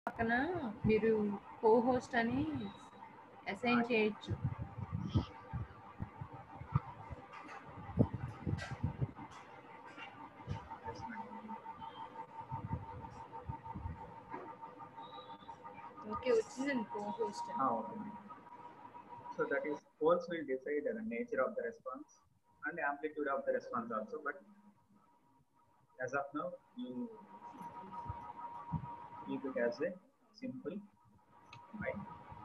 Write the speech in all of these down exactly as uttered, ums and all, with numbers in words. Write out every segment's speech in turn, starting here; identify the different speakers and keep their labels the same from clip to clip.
Speaker 1: పక్కన మీరు co host అని అసైన్ చేయొచ్చు. ఓకే, వచ్చిందండి co host.
Speaker 2: So that is poles will decide the nature of the response and the amplitude of the response also, but as of now you keep it as a simple mind.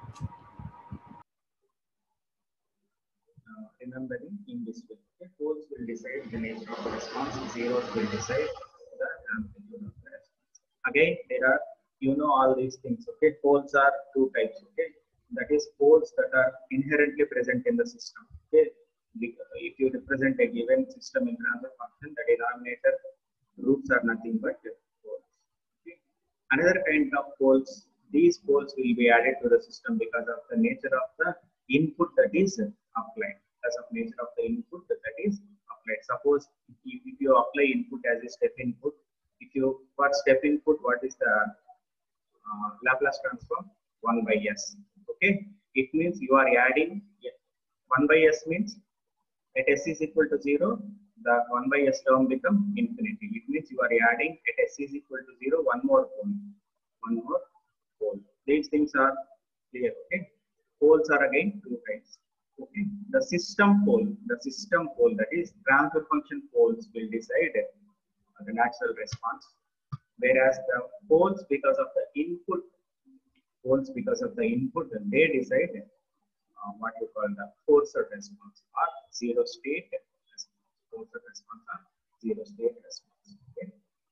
Speaker 2: Uh, remembering in this way, okay, poles will decide the nature of the response, zeros will decide the amplitude of the response. Again, there are, you know, all these things. Okay, poles are two types. Okay, that is poles that are inherently present in the system. Okay, if you represent a given system in transfer function, the denominator roots are nothing but poles. Okay. Another kind of poles, these poles will be added to the system because of the nature of the input that is applied. As of nature of the input that is applied. Suppose if, if you apply input as a step input, if you for step input, what is the uh, Laplace transform? one by s. Okay, it means you are adding one by s means at s is equal to zero, the one by s term become infinity. It means you are adding at s is equal to zero one more pole, one more pole. These things are clear. Okay, poles are again two types. Okay, the system pole, the system pole, that is transfer function poles, will decide the natural response, whereas the poles because of the input, poles because of the input, they decide uh, what you call the forced response or zero state response. Forced response or zero state response. Okay.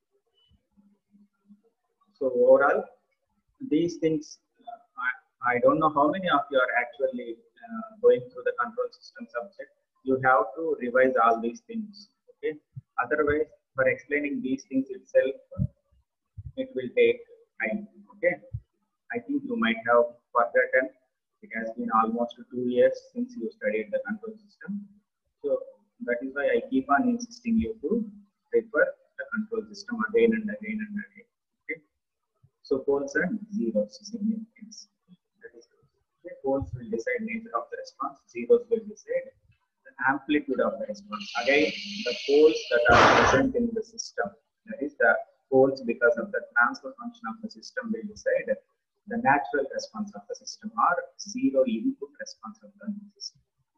Speaker 2: So overall, these things, uh, I, I don't know how many of you are actually uh, going through the control system subject. You have to revise all these things. Okay. Otherwise, for explaining these things itself, it will take time. Okay. I think you might have forgotten. It has been almost two years since you studied the control system. So that is why I keep on insisting you to refer the control system again and again and again. Okay. So poles and zeros significance. That is, okay, poles will decide nature of the response. Zeros will decide the amplitude of the response. Again, the poles that are present in the system, that is the poles because of the transfer function of the system, will decide the natural response of the system or zero input response of the system.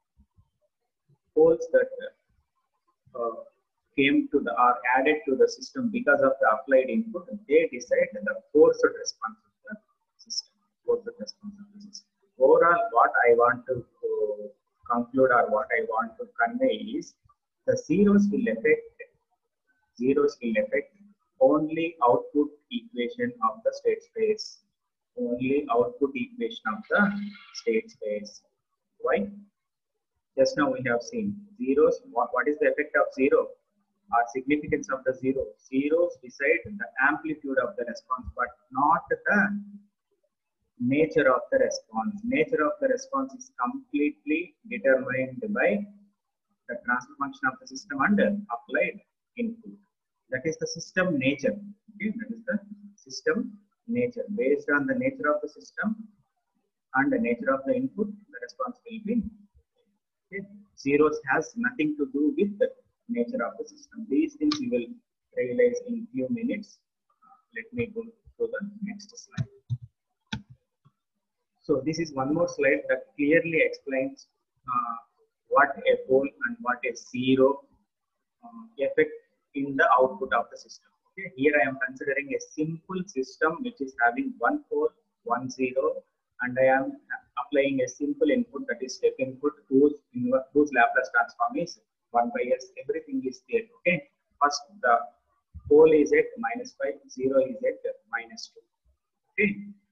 Speaker 2: Poles that uh, came to the or added to the system because of the applied input, they decide the forced response of the system. Forced response of the system. Overall, what I want to uh, conclude or what I want to convey is the zeros will affect zeros will affect only output equation of the state space. Only output equation of the state space. Why? Just now we have seen zeros. What, what is the effect of zero or significance of the zero? Zeros decide the amplitude of the response, but not the nature of the response. Nature of the response is completely determined by the transfer function of the system under applied input. That is the system nature. Okay, that is the system nature. Based on the nature of the system and the nature of the input, the response will be. Okay. Zeros has nothing to do with the nature of the system. These things you will realize in few minutes. Uh, let me go to the next slide. So this is one more slide that clearly explains uh, what a pole and what a zero uh, effect in the output of the system. Okay. Here I am considering a simple system which is having one pole, one zero, and I am applying a simple input, that is step input, whose, whose Laplace transform is one by s. Everything is there. Okay. First the pole is at minus five, zero is at minus two. Okay.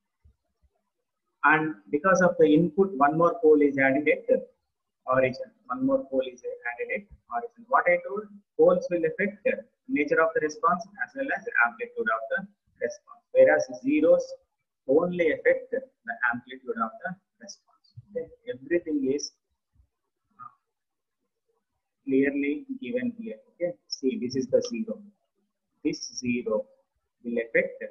Speaker 2: And because of the input, one more pole is added at origin. One more pole is added at origin. What I told, poles will affect the nature of the response as well as the amplitude of the response, whereas zeros only affect the amplitude of the response. Okay. Everything is clearly given here. Okay. See, this is the zero. This zero will affect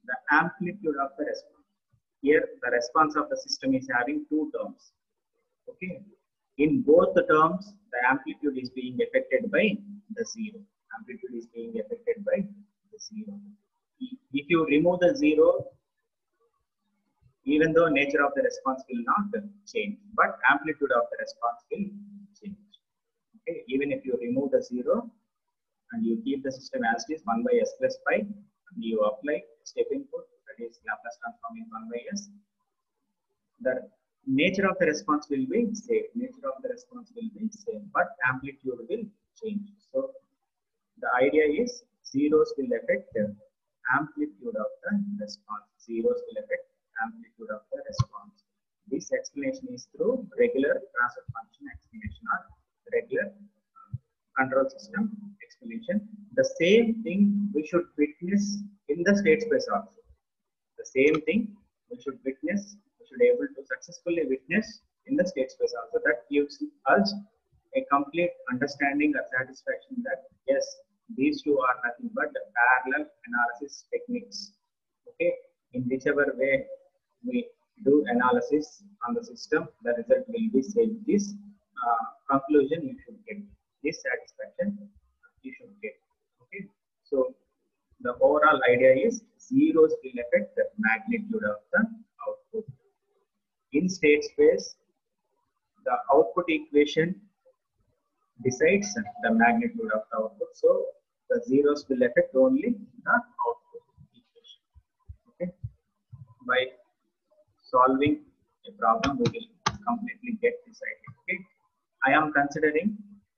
Speaker 2: the amplitude of the response. Here, the response of the system is having two terms. Okay. In both the terms, the amplitude is being affected by the zero. Amplitude is being affected by the zero. If you remove the zero, even though nature of the response will not change, but amplitude of the response will change. Okay. Even if you remove the zero and you keep the system as it is, one by s plus pi, and you apply step input, that is Laplace transform in one by s, the nature of the response will be same. Nature of the response will be same, but amplitude will change. So the idea is zeros will affect the amplitude of the response. Zeros will affect amplitude of the response. This explanation is through regular transfer function explanation or regular uh, control system explanation. The same thing we should witness in the state space also. The same thing we should witness, we should be able to successfully witness in the state space also. That gives us a complete understanding or satisfaction that yes, these two are nothing but the parallel analysis techniques. Okay, in whichever way we do analysis on the system, the result will be same. This uh, conclusion you should get, this satisfaction you should get. Okay, so the overall idea is zeros will affect the magnitude of the output. In state space, the output equation decides the magnitude of the output. So the zeros will affect only the output equation. Okay, by solving a problem, we will completely get this idea. Okay, I am considering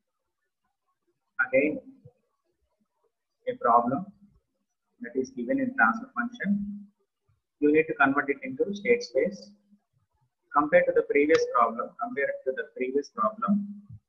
Speaker 2: again a problem that is given in transfer function. You need to convert it into state space. Compared to the previous problem, compared to the previous problem,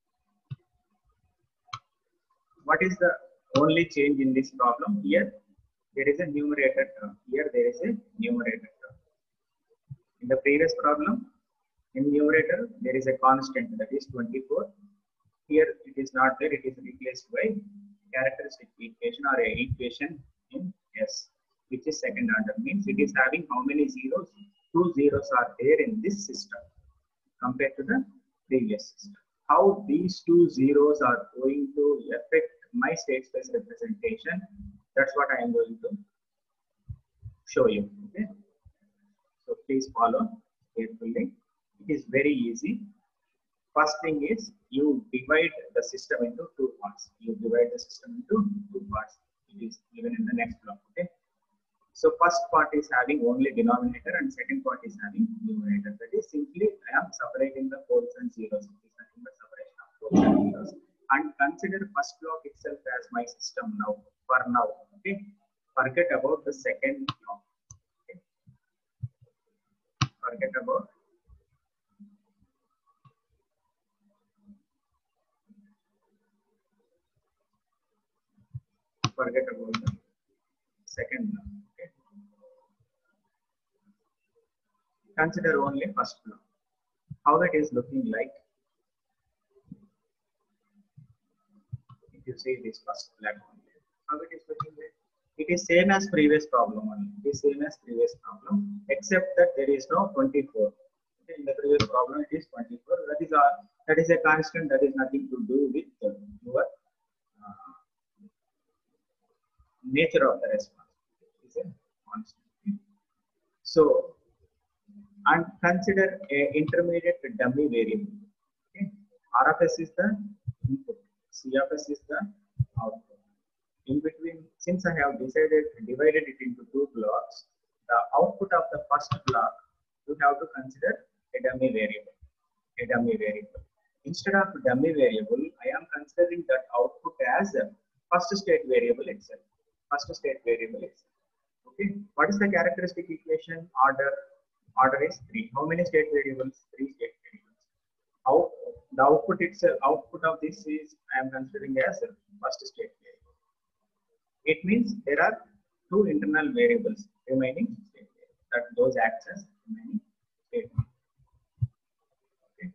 Speaker 2: what is the only change in this problem? Here there is a numerator term. Here there is a numerator term. In the previous problem, in numerator there is a constant, that is twenty-four. Here it is not there, it is replaced by characteristic equation or a equation in S, which is second order. Means it is having how many zeros? Two zeros are there in this system compared to the previous system. How these two zeros are going to affect my state space representation, that's what I am going to show you. Okay, so please follow carefully. It is very easy. First thing is you divide the system into two parts. You divide the system into two parts. It is given in the next block. Okay. So first part is having only denominator and second part is having numerator. That is simply I am separating the poles and zeros. It is nothing but separation of poles and zeros. And consider first block itself as my system now, for now. Okay. Forget about the second block. Okay. Forget about forget about the second block. Okay. Consider only first block. How it is looking like. If you see this first block, how it is looking like. It is same as previous problem only. It is same as previous problem, except that there is no twenty-four. Okay. In the previous problem, it is twenty-four. That is a that is a constant. That is nothing to do with your uh, nature of the response. It is a constant. So, and consider a intermediate dummy variable. Okay. R of S is the input, C of S is the output. In between, since I have decided divided it into two blocks, the output of the first block you have to consider a dummy variable. A dummy variable. Instead of dummy variable, I am considering that output as a first state variable itself. First state variable itself. Okay. What is the characteristic equation? Order. Order is three. How many state variables? Three state variables. Out the output itself. Output of this is I am considering as a first state variable. It means there are two internal variables remaining state variables, that those acts as remaining state variables. Okay.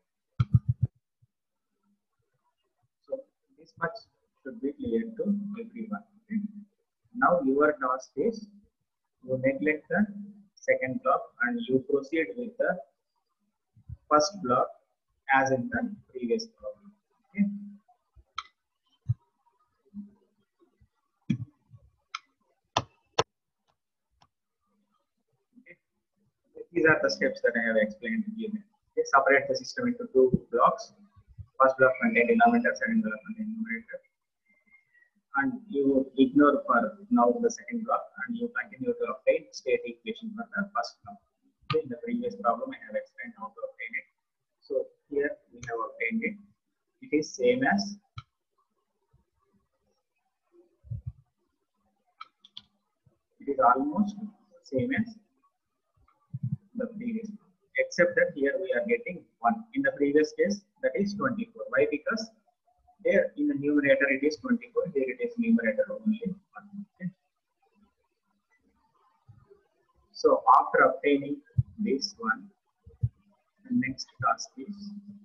Speaker 2: So this much should be clear to everyone. Okay. Now your task is You neglect the second block and you proceed with the first block as in the previous problem. Okay. Okay. These are the steps that I have explained here. Okay. Separate the system into two blocks. First block contain denominator, second block contain numerator. And you ignore for now the second block and you continue to obtain state equation for the first block. Okay. In the previous problem, I have explained how to obtain it. So here we have obtained it. It is same as it is almost same as the previous one, except that here we are getting one. In the previous case, that is twenty-four. Why? Because there in the numerator it is twenty-four, here it is numerator only one. Okay. So after obtaining this one, the next task is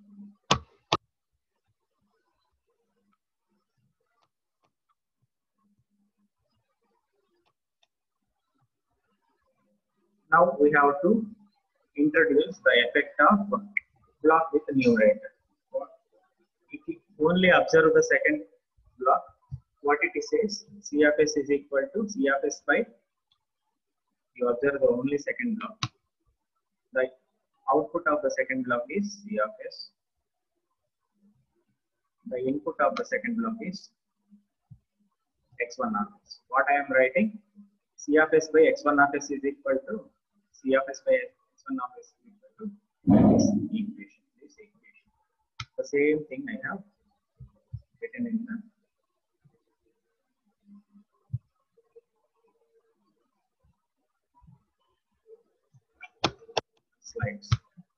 Speaker 2: now we have to introduce the effect of block with the numerator. If you only observe the second block, what it says, C of S is equal to C of S by, you observe the only second block. The output of the second block is C of S. The input of the second block is x one of S. What I am writing, C of S by x one of S is equal to C of S by x one of S is equal to this equation. This equation. The same thing I have written in the slides.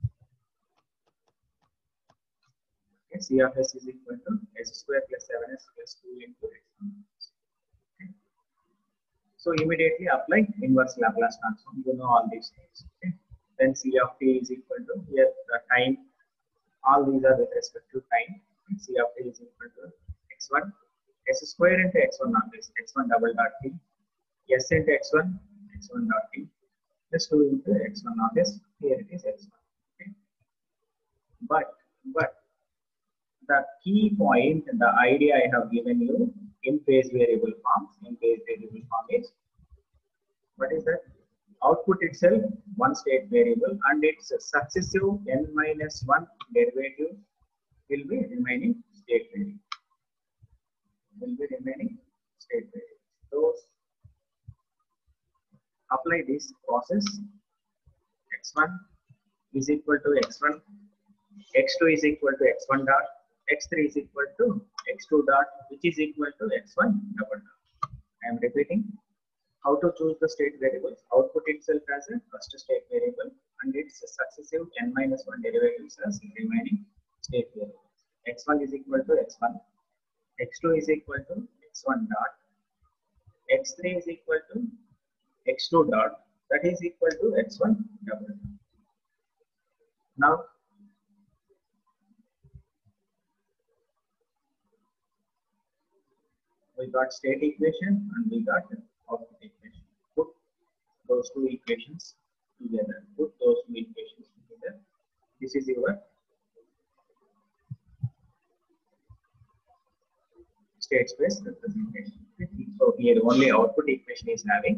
Speaker 2: Okay, C of S is equal to S square plus seven S plus two into x one. Okay. So immediately apply inverse Laplace transform. You know all these things. Okay. Then C of t is equal to, here the time, all these are with respect to time. C of t is equal to x one, S square into x one of S, x one double dot t, S into x one, x one dot t, plus two into x one of S, here it is x one. Okay. But, but the key point, the idea I have given you in phase variable forms, in phase variable form is, what is that? Output itself one state variable and its successive n minus one derivative will be remaining state variable. Will be remaining state variable. So apply this process. x one is equal to x one, x two is equal to x one dot, x three is equal to x two dot, which is equal to x one double dot. I am repeating. How to choose the state variables? Output itself as a first state variable and its successive n minus one derivatives as remaining state variables. x one is equal to x one, x two is equal to x one dot, x three is equal to x two dot, that is equal to x one double dot. Now we got state equation and we got output equation. Put those two equations together. Put those two equations together. This is your state space representation. So here only output equation is having.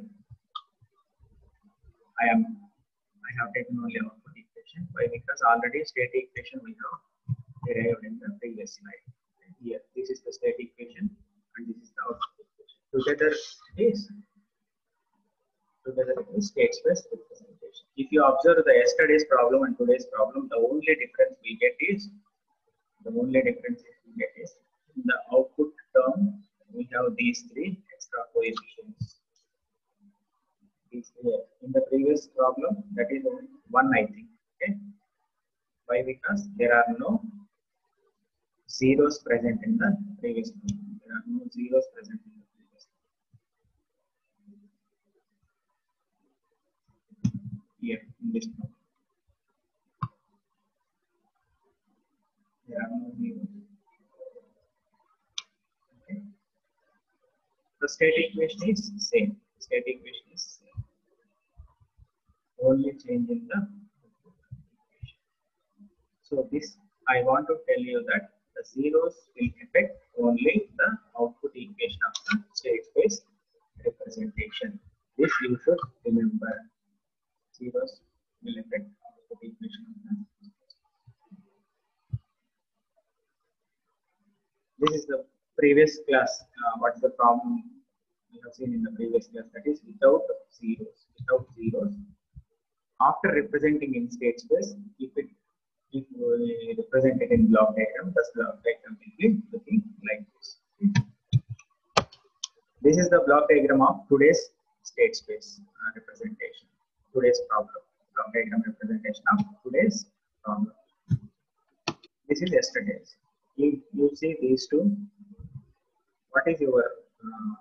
Speaker 2: I am I have taken only output equation. Why? Because already state equation we have derived in the previous slide. Here, this is the state equation and this is the output equation. Together is together is state space representation. If you observe the yesterday's problem and today's problem, the only difference we get is the only difference we get is in the output term we have these three extra coefficients. These here in the previous problem that is only one, I think. Okay. Why? Because there are no zeros present in the previous problem. There are no zeros present in the previous problem. Here in this problem. There are no zeros. Okay. The state equation is same. State equation is same. only change in the output equation. So this I want to tell you that the zeros will affect only the output equation of the state space representation. This you should remember. Zeros will affect output equation of the this is the previous class. Uh, what is the problem we have seen in the previous class? That is without zeros. Without zeros, after representing in state space, if it if we represent it in block diagram, the block diagram will be looking like this. This is the block diagram of today's state space uh, representation. Today's problem. Block diagram representation of today's problem. This is yesterday's. If you see these two, what is your uh,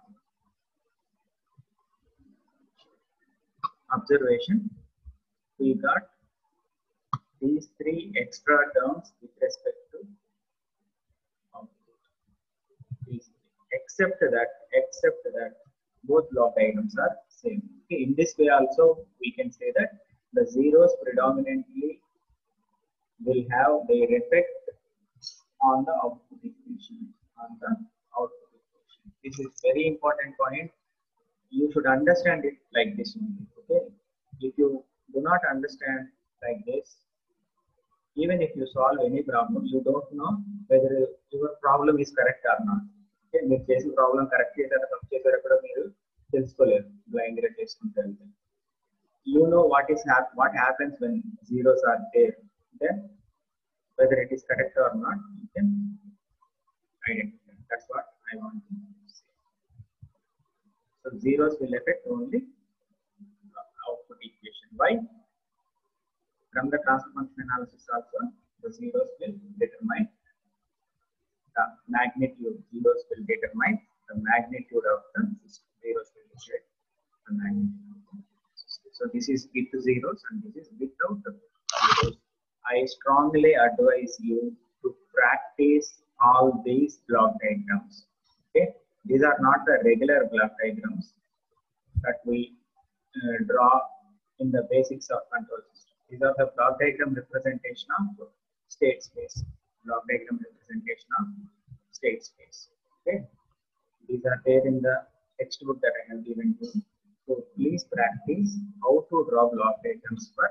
Speaker 2: observation? We got these three extra terms with respect to output. These three. Except that, except that both block diagrams are same. Okay, in this way also we can say that the zeros predominantly will have their effect on the output equation. On the output equation. This is very important point. You should understand it like this only. Okay. If you do not understand like this, even if you solve any problem, you don't know whether your problem is correct or not. Okay. మీరు చేసిన problem correct చేశారా తప్పు చేశారా కూడా మీరు తెలుసుకోలేరు blind గా చేసుకుంటారు. You know what is hap what happens when zeros are there. Then whether it is correct or not, you can identify. That's what I want to say. So zeros will affect only output equation. Why? From the transfer function analysis also, the zeros will determine the magnitude. Zeros will determine the magnitude of the system. Zeros will determine the magnitude of the system. So this is with zeros and this is without the zeros. I strongly advise you to practice all these block diagrams. Okay, these are not the regular block diagrams that we uh, draw in the basics of control system. These are the block diagram representation of state space. Block diagram representation of state space. Okay, these are there in the textbook that I have given you. So please practice how to draw block diagrams for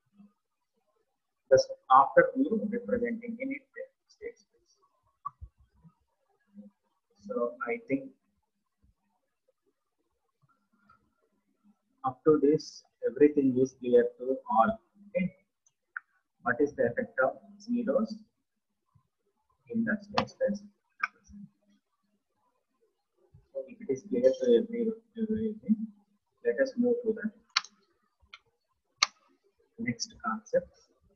Speaker 2: just after you representing in it state space. So I think up to this everything is clear to all. Okay, what is the effect of zeros in the state space? So if it is clear to every, everything, let us move to the next concept.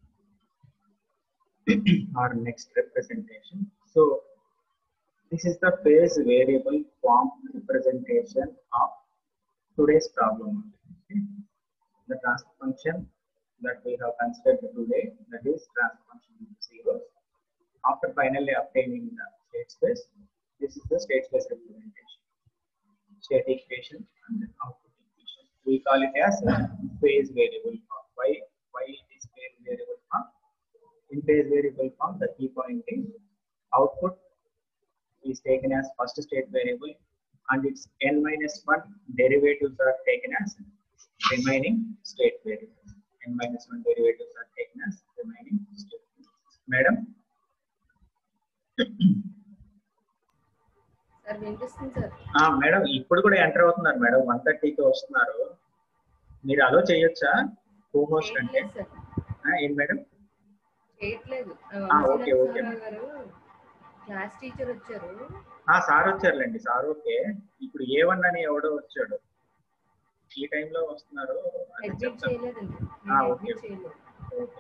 Speaker 2: Our next representation. So this is the phase variable form representation of today's problem. Okay. The transfer function that we have considered today, that is transfer function of zeros. After finally obtaining the state space, this is the state space representation. State equation and the output equation. We call it as a phase variable form. Why? Why it is phase variable form? In phase variable form, the key point is output is taken as first state variable and its n minus one derivatives are taken as remaining state variables. N minus one derivatives are taken as remaining state variables. Madam?
Speaker 1: Sir వినిపిస్తుంది sir.
Speaker 2: Madam ఇప్పుడు కూడా enter అవుతున్నారు madam. One థర్టీకి వస్తున్నారు. మీరు అలో చేయొచ్చా co host అంటే? ఏం మేడం?
Speaker 1: చేయట్లేదు.
Speaker 2: ఓకే ఓకే
Speaker 1: గారు క్లాస్ టీచర్ వచ్చారు.
Speaker 2: సార్ వచ్చారులేండి. Sir okay. ఇప్పుడు ఏ వన్ అని ఎవడో వచ్చాడు. ఈ టైంలో వస్తున్నారు.
Speaker 1: అడ్మిట్ చేయలేదండి.
Speaker 2: Okay okay.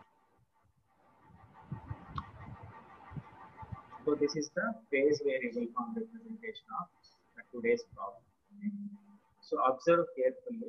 Speaker 2: So this is the phase variable form representation of today's problem. So observe carefully.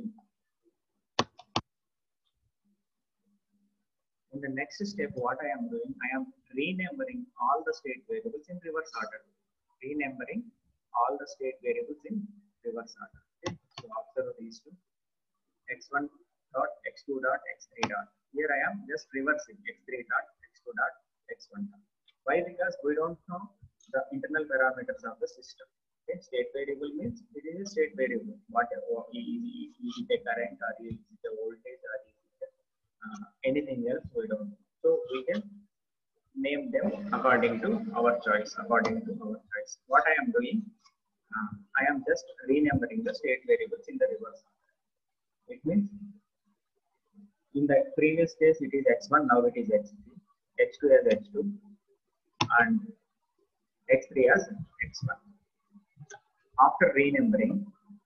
Speaker 2: In the next step, what I am doing, I am renumbering all the state variables in reverse order. Renumbering all the state variables in reverse order. Okay? So observe these two. x one dot x two dot x three dot. Here I am just reversing x three dot x two dot x one dot. Why? Because we don't know the internal parameters of the system. Okay? State variable means it is a state variable. Whatever is, is it a current or is it a voltage or is it a, uh, anything else we don't know. So we can name them according to our choice. According to our choice. What I am doing, uh, I am just renumbering the state variables in the reverse. It means in the previous case it is x one, now it is x three, x two as x two, and x three as x one. After renumbering,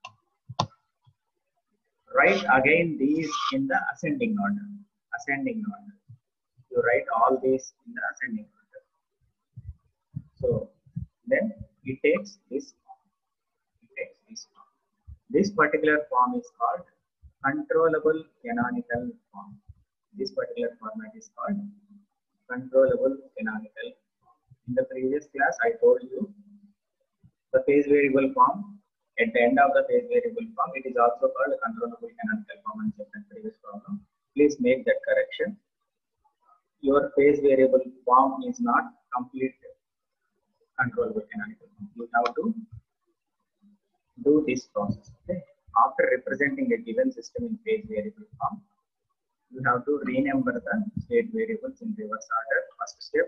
Speaker 2: write again these in the ascending order. Ascending order. You write all these in the ascending order. So then it takes this form. It takes this form. This particular form is called controllable canonical form. This particular format is called controllable canonical form. In the previous class, I told you the phase variable form. At the end of the phase variable form, it is also called controllable canonical form in the previous problem. Please make that correction. Your phase variable form is not complete controllable canonical form. You have to do this process. Okay? After representing a given system in phase variable form, you have to renumber the state variables in reverse order. First step.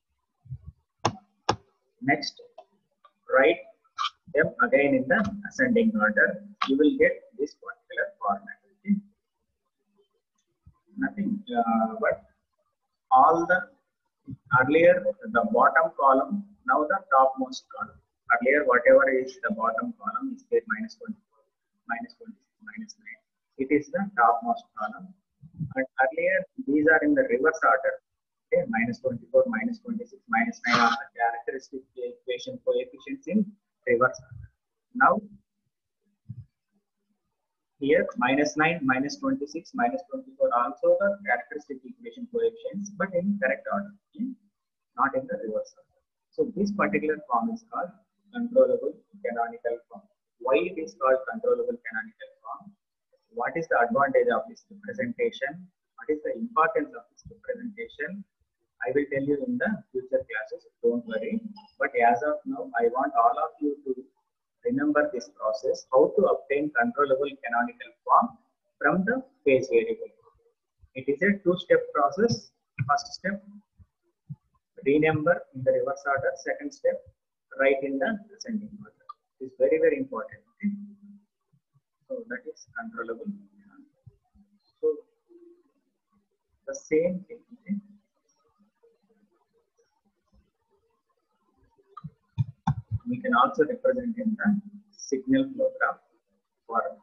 Speaker 2: Next, write them again in the ascending order. You will get this particular format. Okay? Nothing uh, but all the earlier the bottom column, now the topmost column. Earlier whatever is the bottom column is there minus twenty-four, minus twenty-six, minus nine. It is the topmost column. And earlier these are in the reverse order. Okay, minus twenty-four, minus twenty-six, minus nine are the characteristic equation coefficients in reverse order. Now here minus nine, minus twenty-six, minus twenty-four also the characteristic equation coefficients, but in correct order, in, not in the reverse order. So this particular form is called controllable canonical form. Why it is called controllable canonical form? What is the advantage of this representation? What is the importance of this representation? I will tell you in the future classes, don't worry. But as of now, I want all of you to remember this process, how to obtain controllable canonical form from the phase variable. It is a two-step process. First step, renumber in the reverse order. Second step, write in the ascending order. It is very, very important. Okay? So that is controllable. So the same thing. Okay? We can also represent in the signal flow graph form.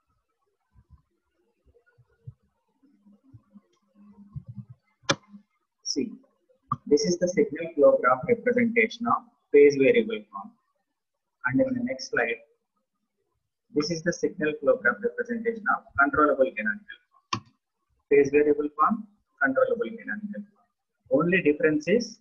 Speaker 2: See, this is the signal flow graph representation of phase variable form. And in the next slide, this is the signal flow graph representation of controllable canonical form. Phase variable form, controllable canonical form. Only difference is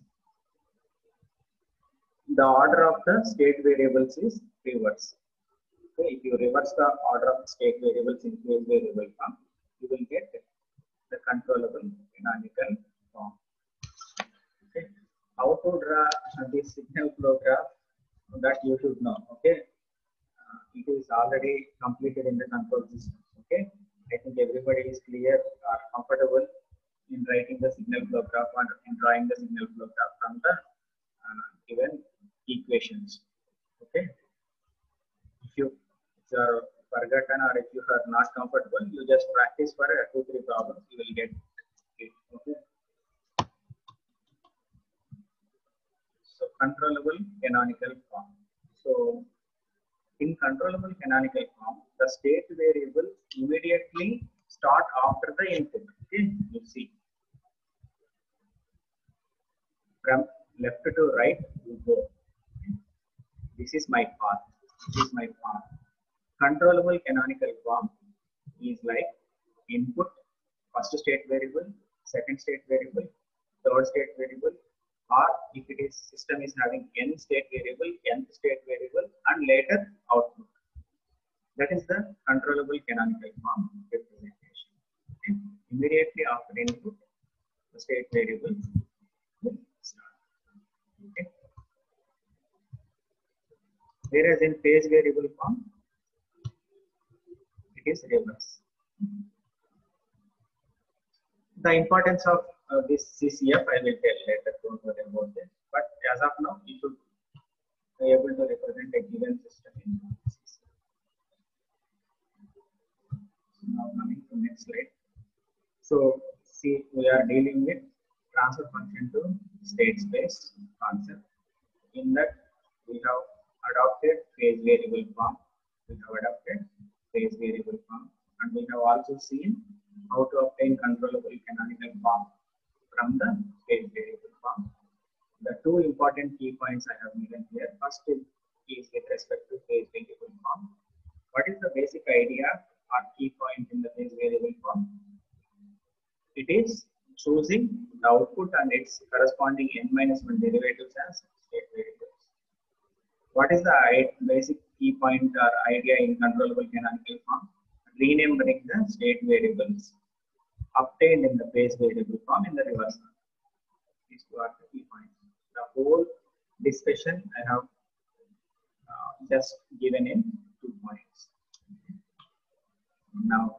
Speaker 2: the order of the state variables is reverse. Okay, if you reverse the order of state variables in phase variable form, you will get the controllable canonical form. Okay, how to draw this signal flow graph, that you should know. Okay, uh, it is already completed in the control system. Okay, I think everybody is clear or comfortable in writing the signal flow graph and in drawing the signal flow graph from the uh, given equations. Okay, if you, if you are forgotten or if you are not comfortable, you just practice for a two three problems, you will get it. Okay, so controllable canonical form. So in controllable canonical form, the state variable immediately start after the input. Okay, you see from left to right you go. This is my path. This is my path. Controllable canonical form is like input, first state variable, second state variable, third state variable, or if it is system is having n state variable, nth state variable, and later output. That is the controllable canonical form representation. Okay. Immediately after input, the state variable will start. Okay. Whereas in phase variable form, it is reverse. The importance of uh, this C C F I will tell later, don't worry about this. But as of now, you should be able to represent a given system in C C F. So now coming to next slide. So see, we are dealing with transfer function to state space concept. In that, we have adopted phase variable form. We have adopted phase variable form, and we have also seen how to obtain controllable canonical form from the phase variable form. The two important key points I have given here. First is, is with respect to phase variable form. What is the basic idea or key point in the phase variable form? It is choosing the output and its corresponding n minus one derivatives as state variables. What is the basic key point or idea in controllable canonical form? Renumbering the state variables obtained in the phase variable form in the reverse order. These two are the key points. The whole discussion I have uh, just given in two points. Now,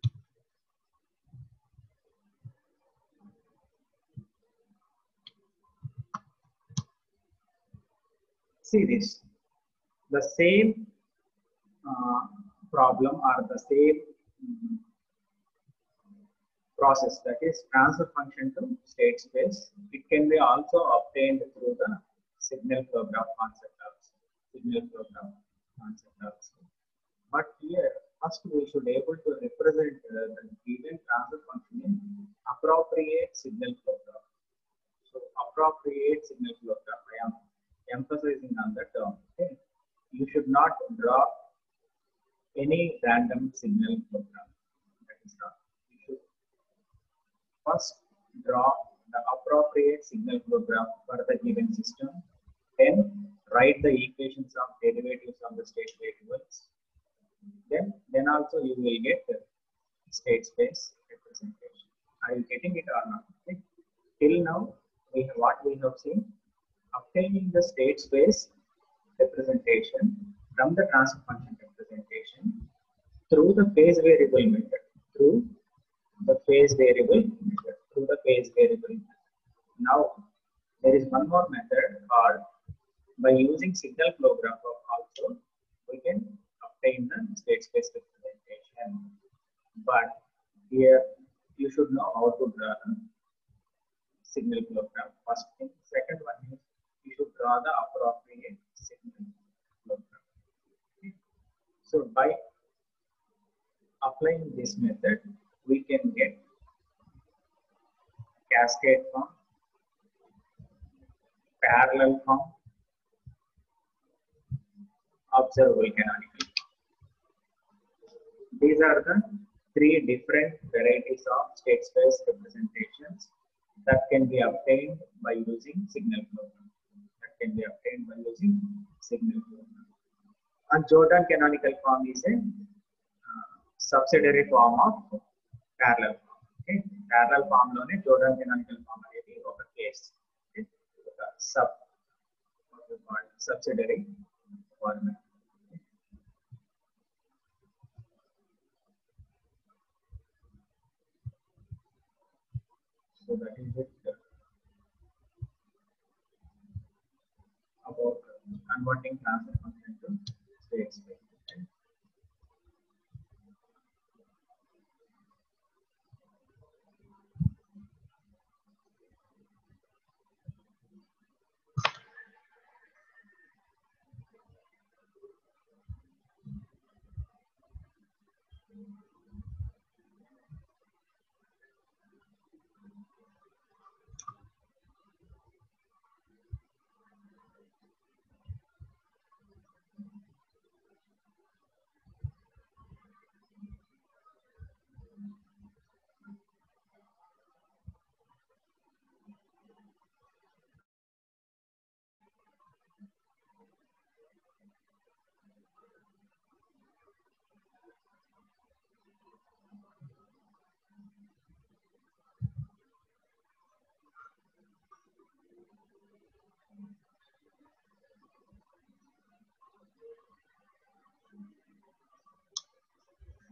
Speaker 2: see this. The same uh, problem or the same um, process, that is transfer function to state space, it can be also obtained through the signal flow graph concept also. Signal flow graph concept also. But here, first we should be able to represent uh, the given transfer function in appropriate signal flow graph. So appropriate signal flow graph, I am emphasizing on the term. Okay? You should not draw any random signal flow graph. That is wrong. You should first draw the appropriate signal flow graph for the given system, then write the equations of derivatives of the state variables. Then, then also you will get the state space representation. Are you getting it or not? Okay. Till now, we have, what we have seen, obtaining the state space representation from the transfer function representation through the phase variable method. Through the phase variable method. Through the phase variable method. Now, there is one more method called, by using signal flow graph also, we can obtain the state space representation. But here you should know how to draw the signal flow graph. First thing. Second one is you should draw the appropriate signal flow graph. Okay. So by applying this method, we can get cascade form, parallel form, observable canonical. These are the three different varieties of state space representations that can be obtained by using signal flow graph. That can be obtained by using signal flow graph. And Jordan canonical form is a uh, subsidiary form of parallel form. Okay. Parallel form lone Jordan canonical form అనేది ఒక case. Okay. Sub what we call subsidiary format. So that is it about converting transfer function to state space. Okay.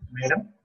Speaker 2: Madam.